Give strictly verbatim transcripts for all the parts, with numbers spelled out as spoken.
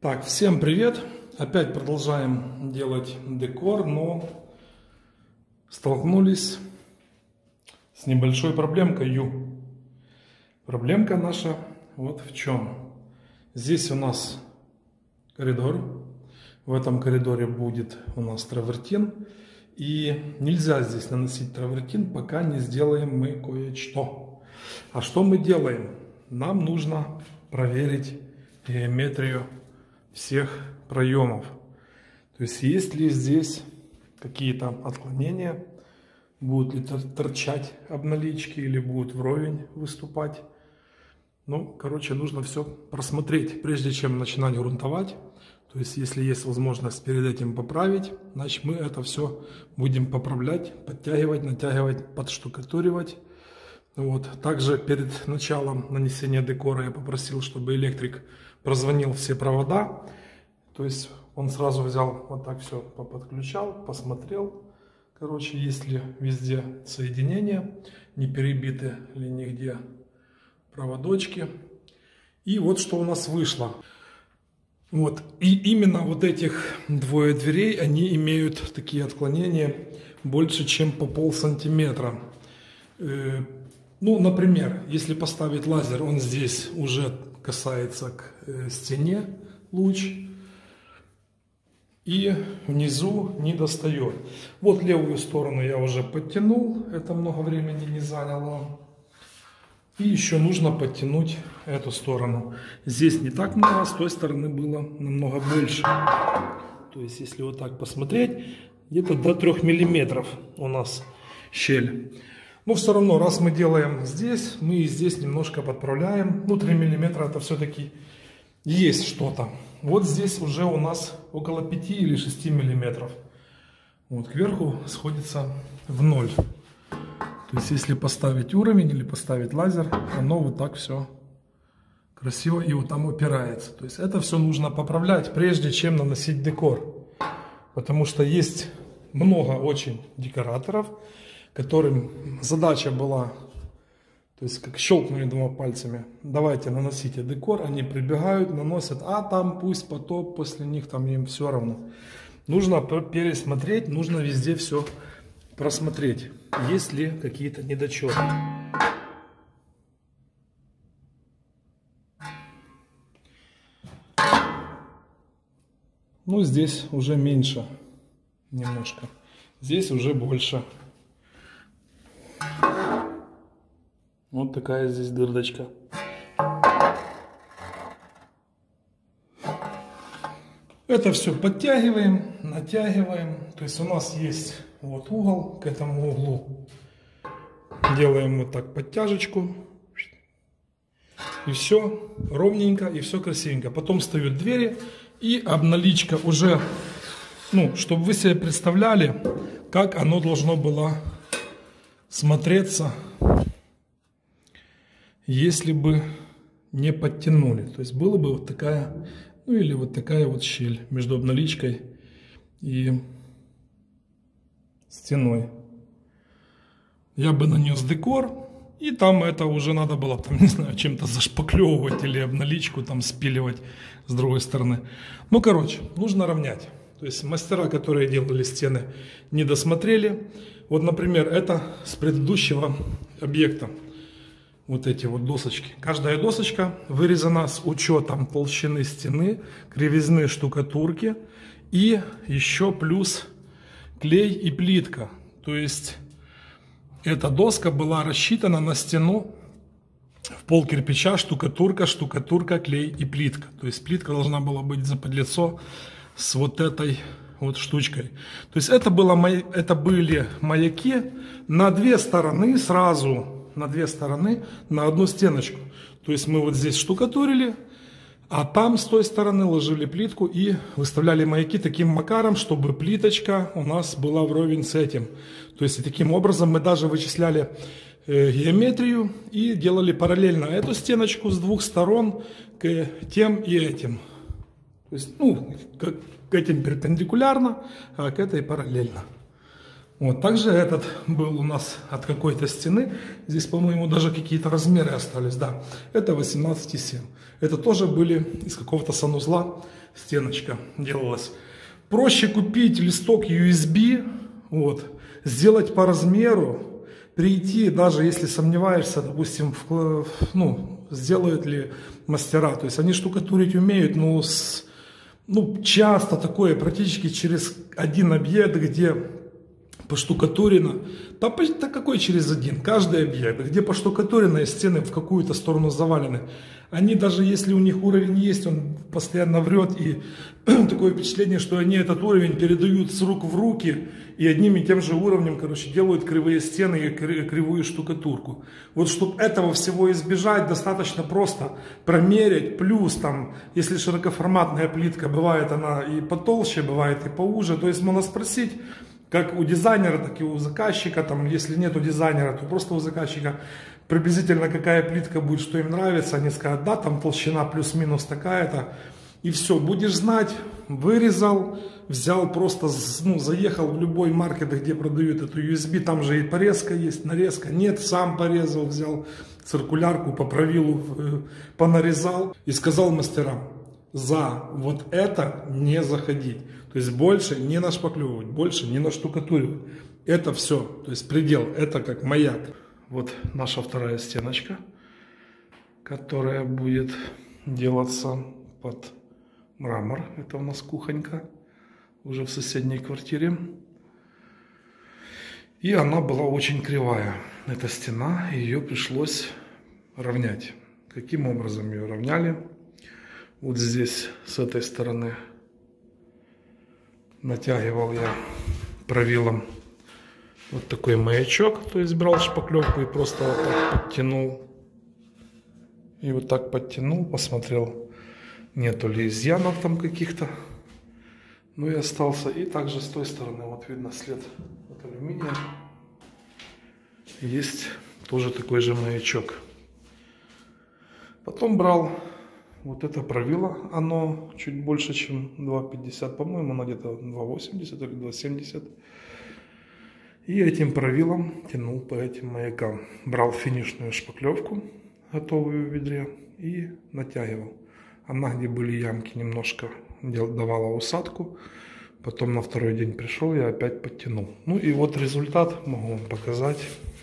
Так, всем привет! Опять продолжаем делать декор, но столкнулись с небольшой проблемкой. Проблемка наша вот в чем. Здесь у нас коридор. В этом коридоре будет у нас травертин. И нельзя здесь наносить травертин, пока не сделаем мы кое-что. А что мы делаем? Нам нужно проверить геометрию всех проемов. То есть, есть ли здесь какие-то отклонения, будут ли торчать обналички или будут вровень выступать. Ну, короче, нужно все просмотреть, прежде чем начинать грунтовать. То есть, если есть возможность перед этим поправить, значит, мы это все будем поправлять, подтягивать, натягивать, подштукатуривать. Вот. Также перед началом нанесения декора я попросил, чтобы электрик прозвонил все провода. То есть он сразу взял вот так все подключал, посмотрел. Короче, есть ли везде соединения, не перебиты ли нигде проводочки. И вот что у нас вышло. Вот. И именно вот этих двое дверей, они имеют такие отклонения больше, чем по пол сантиметра. Ну, например, если поставить лазер, он здесь уже касается к э, стене луч. И внизу не достает. Вот левую сторону я уже подтянул. Это много времени не заняло. И еще нужно подтянуть эту сторону. Здесь не так много, с той стороны было намного больше. То есть, если вот так посмотреть, где-то до трёх миллиметров у нас щель. Но все равно, раз мы делаем здесь, мы и здесь немножко подправляем. Ну, три миллиметра это все-таки есть что-то. Вот здесь уже у нас около пяти или шести миллиметров. Вот кверху сходится в ноль. То есть, если поставить уровень или поставить лазер, оно вот так все красиво и вот там упирается. То есть, это все нужно поправлять, прежде чем наносить декор. Потому что есть много очень декораторов, которым задача была, то есть как щелкнули двумя пальцами, давайте наносите декор, они прибегают, наносят, а там пусть потоп, после них там им все равно. Нужно пересмотреть, нужно везде все просмотреть, есть ли какие-то недочеты. Ну, здесь уже меньше немножко, здесь уже больше. Вот такая здесь дырочка. Это все подтягиваем, натягиваем. То есть у нас есть вот угол, к этому углу делаем вот так подтяжечку. И все ровненько, и все красивенько. Потом встают двери, и обналичка уже, ну, чтобы вы себе представляли, как оно должно было смотреться, если бы не подтянули. То есть была бы вот такая, ну или вот такая вот щель между обналичкой и стеной. Я бы нанес декор, и там это уже надо было, там, не знаю, чем-то зашпаклевывать или обналичку там спиливать с другой стороны. Ну, короче, нужно равнять. То есть мастера, которые делали стены, не досмотрели. Вот, например, это с предыдущего объекта. Вот эти вот досочки. Каждая досочка вырезана с учетом толщины стены, кривизны штукатурки и еще плюс клей и плитка. То есть эта доска была рассчитана на стену в пол кирпича, штукатурка, штукатурка, клей и плитка. То есть плитка должна была быть заподлицо с вот этой вот штучкой. То есть это, было, это были маяки на две стороны сразу. На две стороны, на одну стеночку. То есть мы вот здесь штукатурили, а там с той стороны ложили плитку и выставляли маяки таким макаром, чтобы плиточка у нас была вровень с этим. То есть и таким образом мы даже вычисляли э, геометрию и делали параллельно эту стеночку с двух сторон к тем и этим. То есть, ну, к, к этим перпендикулярно, а к этой параллельно. Вот, также этот был у нас от какой-то стены. Здесь, по-моему, даже какие-то размеры остались, да. Это восемнадцать и семь. Это тоже были из какого-то санузла стеночка делалась. Проще купить листок ю эс би, вот, сделать по размеру, прийти, даже если сомневаешься, допустим, в, ну, сделают ли мастера. То есть они штукатурить умеют, но с, ну, часто такое, практически через один объект, где поштукатурено, да, да какой через один, каждый объект, где поштукатуренные стены в какую-то сторону завалены, они даже если у них уровень есть, он постоянно врет, и такое впечатление, что они этот уровень передают с рук в руки, и одним и тем же уровнем, короче, делают кривые стены и кривую штукатурку. Вот чтобы этого всего избежать, достаточно просто промерить, плюс там, если широкоформатная плитка, бывает она и потолще, бывает и поуже, то есть можно спросить, как у дизайнера, так и у заказчика, там, если нету дизайнера, то просто у заказчика приблизительно какая плитка будет, что им нравится, они скажут, да, там толщина плюс-минус такая-то, и все, будешь знать, вырезал, взял просто, ну, заехал в любой маркет, где продают эту ю эс би, там же и порезка есть, нарезка, нет, сам порезал, взял циркулярку, по правилу понарезал и сказал мастерам, за вот это не заходить. То есть больше не нашпаклевывать, больше не наштукатуривать. Это все, то есть предел, это как маяк. Вот наша вторая стеночка, которая будет делаться под мрамор. Это у нас кухонька, уже в соседней квартире. И она была очень кривая, эта стена, ее пришлось равнять. Каким образом ее равняли? Вот здесь, с этой стороны, натягивал я правилом вот такой маячок, то есть брал шпаклевку и просто вот так подтянул. И вот так подтянул, посмотрел, нету ли изъянов там каких-то. Ну и остался. И также с той стороны, вот видно след от алюминия. Есть тоже такой же маячок. Потом брал вот это правило, оно чуть больше, чем два пятьдесят, по-моему, оно где-то два восемьдесят или два семьдесят. И этим правилом тянул по этим маякам. Брал финишную шпаклевку, готовую в ведре, и натягивал. Она, где были ямки, немножко давала усадку. Потом на второй день пришел, я опять подтянул. Ну и вот результат могу вам показать.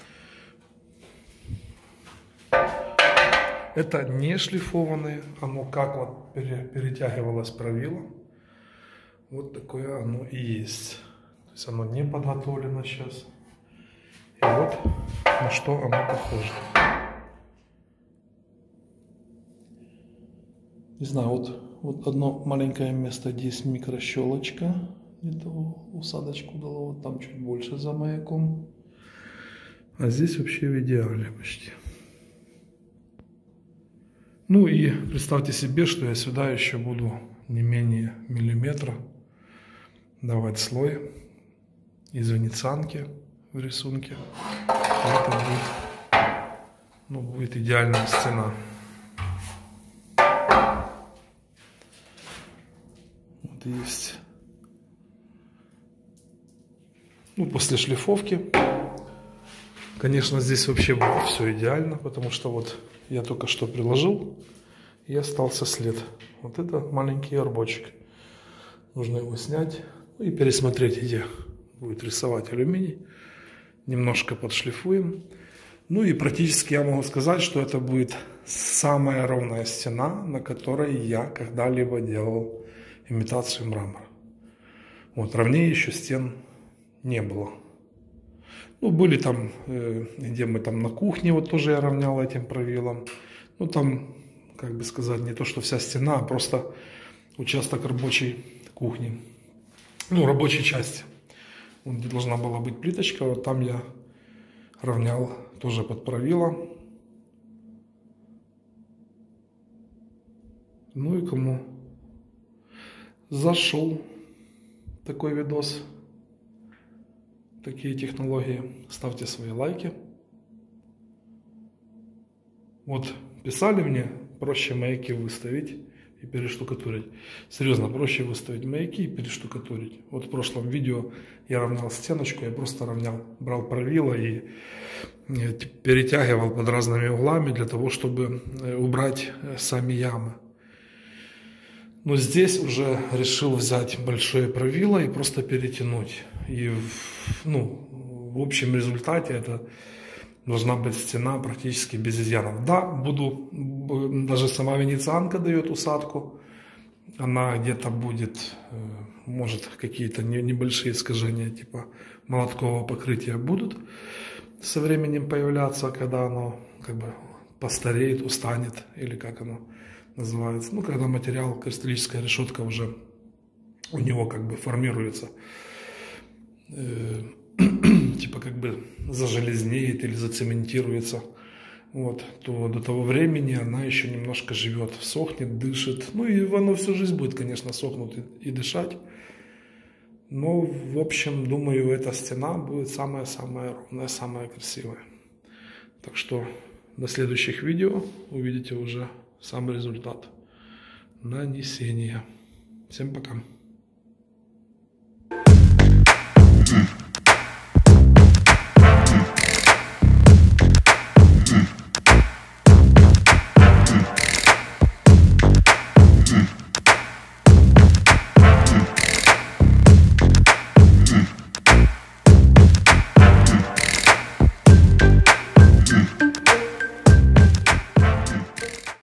Это не шлифованное, оно как вот перетягивалось правилом. Вот такое оно и есть. То есть оно не подготовлено сейчас. И вот на что оно похоже. Не знаю, вот, вот одно маленькое место, здесь микрощелочка. Где-то усадочку дало, вот там чуть больше за маяком. А здесь вообще в идеале почти. Ну и представьте себе, что я сюда еще буду не менее миллиметра давать слой из венецианки в рисунке. Это будет, ну, будет идеальная стена. Вот есть. Ну, после шлифовки, конечно, здесь вообще будет все идеально, потому что вот я только что приложил, и остался след. Вот это маленький горбочек. Нужно его снять и пересмотреть, где будет рисовать алюминий. Немножко подшлифуем. Ну и практически я могу сказать, что это будет самая ровная стена, на которой я когда-либо делал имитацию мрамора. Вот, ровнее еще стен не было. Ну, были там, э, где мы там на кухне, вот тоже я равнял этим правилом. Ну, там, как бы сказать, не то, что вся стена, а просто участок рабочей кухни. Ну, рабочей части. Вот где должна была быть плиточка, вот там я равнял тоже под правило. Ну и кому зашел такой видос, такие технологии, ставьте свои лайки. Вот писали мне, проще маяки выставить и перештукатурить. Серьезно, проще выставить маяки и перештукатурить. Вот в прошлом видео я равнял стеночку, я просто равнял, брал правило и перетягивал под разными углами для того, чтобы убрать сами ямы. Но здесь уже решил взять большое правило и просто перетянуть. И ну, в общем результате это должна быть стена практически без изъянов. Да, буду, даже сама венецианка дает усадку. Она где-то будет, может, какие-то небольшие искажения типа молоткового покрытия будут со временем появляться, когда оно как бы постареет, устанет, или как оно называется. Ну, когда материал, кристаллическая решетка уже у него как бы формируется, э, типа как бы зажелезнеет или зацементируется, вот, то до того времени она еще немножко живет, сохнет, дышит. Ну и оно всю жизнь будет, конечно, сохнуть и, и дышать. Но, в общем, думаю, эта стена будет самая-самая ровная, самая красивая. Так что до следующих видео увидите уже сам результат нанесения. Всем пока.